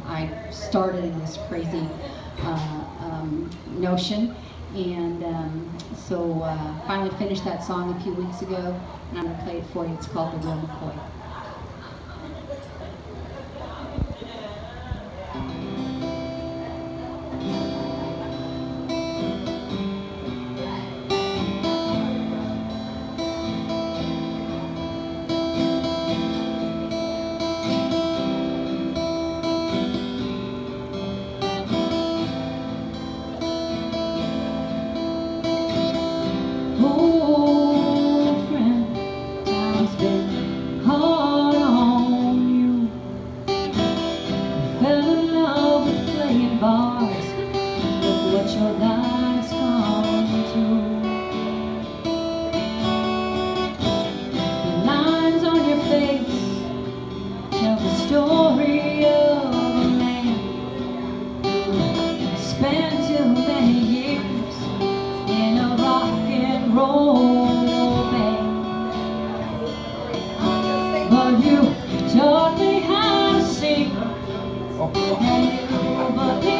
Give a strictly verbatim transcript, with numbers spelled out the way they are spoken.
I started in this crazy uh, um, notion. And um, so uh, finally finished that song a few weeks ago, and I'm going to play it for you. It's called The Real McCoy. Old friend, time's been hard on you. You fell in love with playing bars. Look what your life's come to. The lines on your face tell the story of a man who spent too many years in a rock and roll band. But you taught me how to sing, and you but